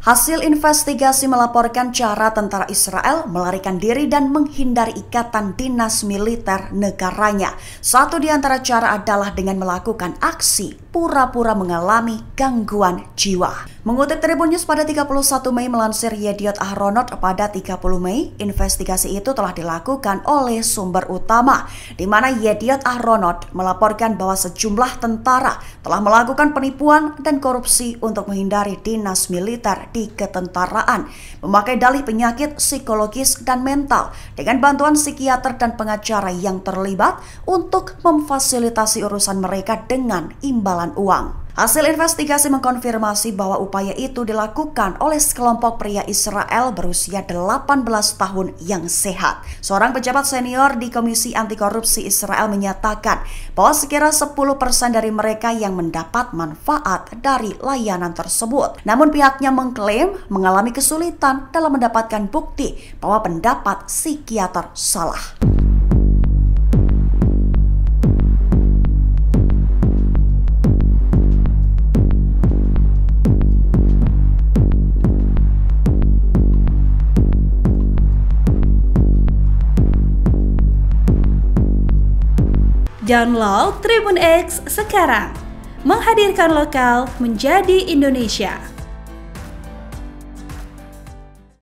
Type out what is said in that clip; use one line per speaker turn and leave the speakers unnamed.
Hasil investigasi melaporkan cara tentara Israel melarikan diri dan menghindari ikatan dinas militer negaranya. Satu di antara cara adalah dengan melakukan aksi pura-pura mengalami gangguan jiwa. Mengutip Tribun News pada 31 Mei melansir Yediot Ahronot pada 30 Mei, investigasi itu telah dilakukan oleh sumber utama, di mana Yediot Ahronot melaporkan bahwa sejumlah tentara telah melakukan penipuan dan korupsi untuk menghindari dinas militer di ketentaraan, memakai dalih penyakit psikologis dan mental dengan bantuan psikiater dan pengacara yang terlibat untuk memfasilitasi urusan mereka dengan imbalan uang. Hasil investigasi mengkonfirmasi bahwa upaya itu dilakukan oleh sekelompok pria Israel berusia 18 tahun yang sehat. Seorang pejabat senior di Komisi Anti Korupsi Israel menyatakan bahwa sekira 10% dari mereka yang mendapat manfaat dari layanan tersebut. Namun pihaknya mengklaim mengalami kesulitan dalam mendapatkan bukti bahwa pendapat psikiater salah.
Download Tribun X sekarang, menghadirkan lokal menjadi Indonesia.